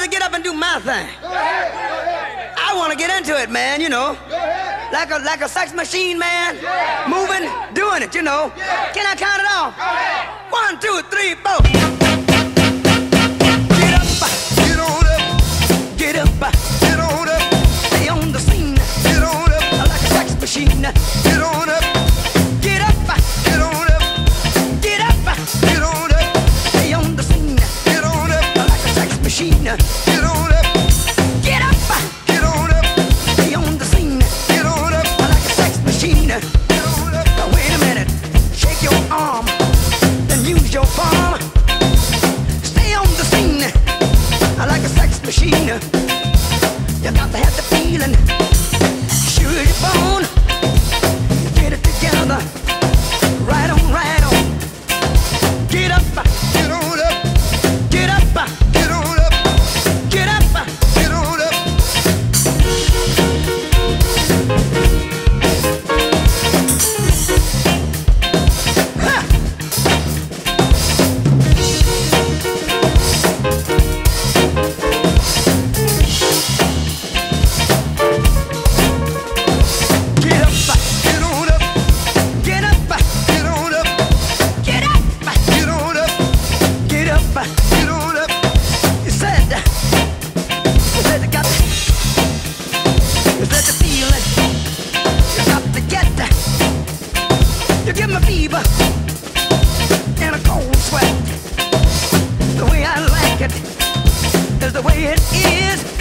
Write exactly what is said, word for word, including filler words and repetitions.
to get up and do my thing. I want to get into it, man, you know. Like a, like a sex machine, man. Moving, doing it, you know. Can I count it off? One, two, three, four. Get up, get on up, get up, get on up. Stay on the scene, get on up. Like a sex machine, get on up. Get up, get on up, get up, get on up. Stay on the scene, get on up. Like a sex machine, get on up. Get up, get on up. Stay on the scene, get on up. Like a sex machine, get on up. Now wait a minute, shake your arm, then use your palm. Stay on the scene, like a sex machine. You got to have the feeling, sure you're born. Get it together, right on, right on. Get up, get on up, get up, get on up, get up, get on up. Ha! Get up, get on up, get up, get on up, get up, get on up, get up, get on up. You said, you said you got, you said the feeling, you got to get that. You give me fever and a cold sweat. The way I like it is the way it is.